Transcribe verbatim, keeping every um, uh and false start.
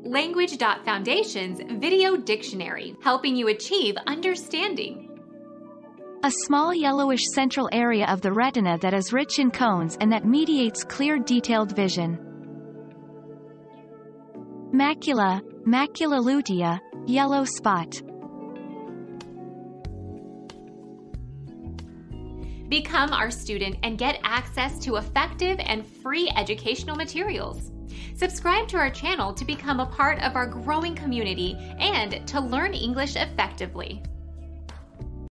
Language.Foundation's Video Dictionary, helping you achieve understanding. A small yellowish central area of the retina that is rich in cones and that mediates clear, detailed vision. Macula, macula lutea, yellow spot. Become our student and get access to effective and free educational materials. Subscribe to our channel to become a part of our growing community and to learn English effectively.